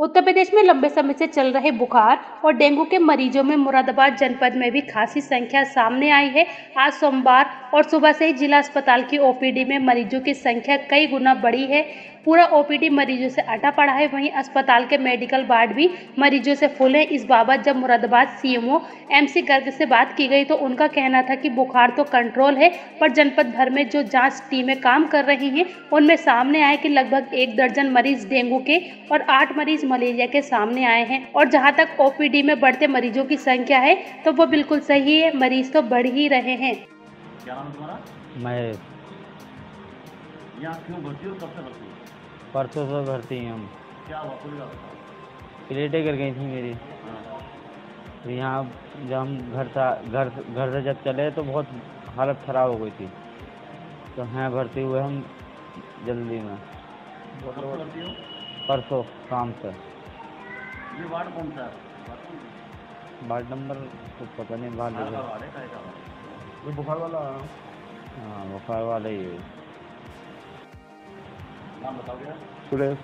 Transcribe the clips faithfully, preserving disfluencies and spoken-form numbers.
उत्तर प्रदेश में लंबे समय से चल रहे बुखार और डेंगू के मरीजों में मुरादाबाद जनपद में भी खासी संख्या सामने आई है। आज सोमवार और सुबह से ही जिला अस्पताल की ओपीडी में मरीजों की संख्या कई गुना बढ़ी है। पूरा ओपीडी मरीजों से अटा पड़ा है। वहीं अस्पताल के मेडिकल वार्ड भी मरीजों से फुल है। इस बाबत जब मुरादाबाद सीएमओ एमसी गर्ग से बात की गई तो उनका कहना था कि बुखार तो कंट्रोल है, पर जनपद भर में जो जांच टीमें काम कर रही हैं उनमें सामने आए कि लगभग एक दर्जन मरीज डेंगू के और आठ मरीज मलेरिया के सामने आए हैं। और जहां तक ओपीडी में बढ़ते मरीजों की संख्या है तो वो बिल्कुल सही है, मरीज तो बढ़ ही रहे हैं। क्या नाम तुम्हारा? मैं यहाँ क्यों भर्ती हो? कब से भर्ती हो? परसों से भर्ती हैं हम। क्या हुआ? पूरी बात बताओ। प्लेटें गिर गई थी मेरी। हाँ। तो यहाँ जब हम घर से घर घर से जब चले तो बहुत हालत ख़राब हो गई थी, तो हैं भर्ती हुए हम जल्दी में। कब से भर्ती हो? परसों शाम से। ये वार्ड कौन सा है? वार्ड नंबर तो पता नहीं, वार्ड का वार्ड है? काय का वार्ड है? ये बुखार वाला। हाँ, बुखार वाला ही है। नाम बताओ क्या? सुरेश।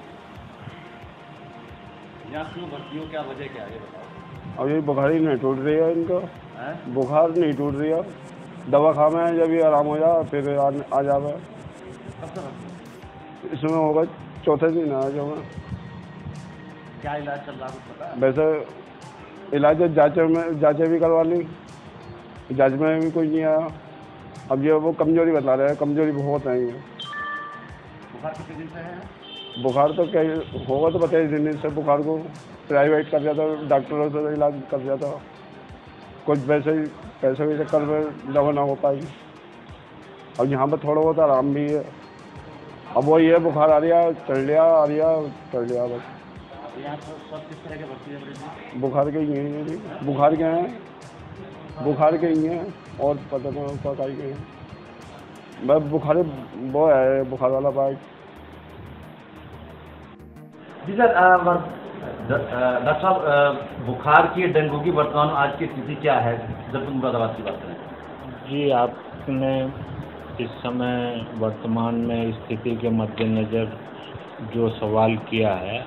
यहाँ क्यों भर्ती हो? क्या वजह क्या है ये बताओ। अब ये बुखार ही नहीं टूट रही है इनको। हैं? बुखार नहीं टूट रही है। दवा खा में जब ये आराम हो जाए फिर आ, आ जावे। कब से भर्ती हो? इसमें होगा चौथे दिन आ जाऊँगा। क्या इलाज चल रहा है कुछ पता है? वैसे इलाज जाँचों में जाँचें भी करवा ली, जाँच में भी कोई नहीं आया। अब ये वो कमजोरी बता रहे हैं, कमजोरी बहुत है ये। बुखार कितने दिन से है? बुखार तो क्या होगा तो बताइए दिन से बुखार को प्राइवेट कर जाता, डॉक्टरों से इलाज कर जाता, कुछ पैसे ही पैसे के चक्कर में दवा ना हो पाई। अब यहाँ पर थोड़ा बहुत आराम भी है। अब वही है, बुखार आ रहा चढ़ लिया, आ रहा चढ़ लिया बस। यहाँ पर सब किस तरह के भर्ती है मरीज? बुखार के ही हैं जी, बुखार के हैं, बुखार के ही हैं और पता नहीं क्या काई के हैं। बस बुखार वो है, बुखार वाला बाइक। जी सर, डॉक्टर साहब, बुखार की डेंगू की वर्तमान आज की स्थिति क्या है जब तुम मुरादाबाद की बात करें? जी, आपने इस समय वर्तमान में स्थिति के मद्देनज़र जो सवाल किया है,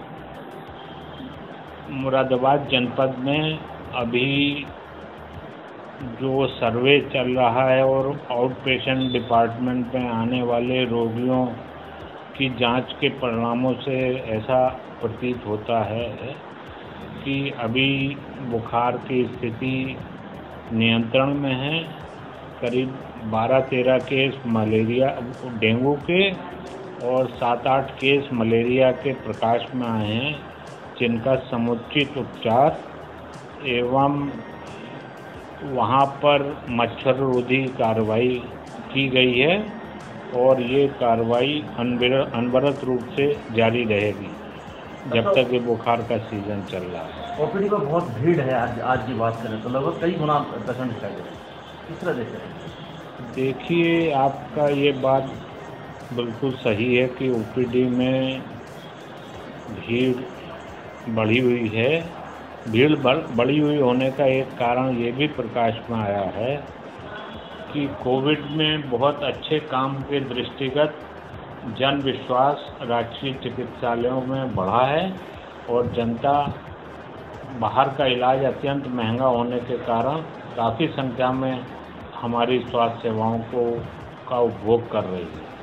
मुरादाबाद जनपद में अभी जो सर्वे चल रहा है और आउट पेशेंट डिपार्टमेंट में आने वाले रोगियों की जांच के परिणामों से ऐसा प्रतीत होता है कि अभी बुखार की स्थिति नियंत्रण में है। करीब बारह तेरह केस मलेरिया डेंगू के और सात आठ केस मलेरिया के प्रकाश में आए हैं, जिनका समुचित उपचार एवं वहाँ पर मच्छररोधी कार्रवाई की गई है और ये कार्रवाई अनवरत रूप से जारी रहेगी जब तक ये बुखार का सीजन चल रहा है। ओपीडी में बहुत भीड़ है। आज आज की बात करें तो लगभग कई गुना पेशेंट दिखाई दे रहे हैं। किस तरह देख रहे हैं? देखिए, आपका ये बात बिल्कुल सही है कि ओपीडी में भीड़ बढ़ी हुई है। भीड़ बढ़ बढ़ी हुई होने का एक कारण ये भी प्रकाश में आया है कि कोविड में बहुत अच्छे काम के दृष्टिगत जन विश्वास राजकीय चिकित्सालयों में बढ़ा है और जनता बाहर का इलाज अत्यंत महंगा होने के कारण काफ़ी संख्या में हमारी स्वास्थ्य सेवाओं को का उपभोग कर रही है।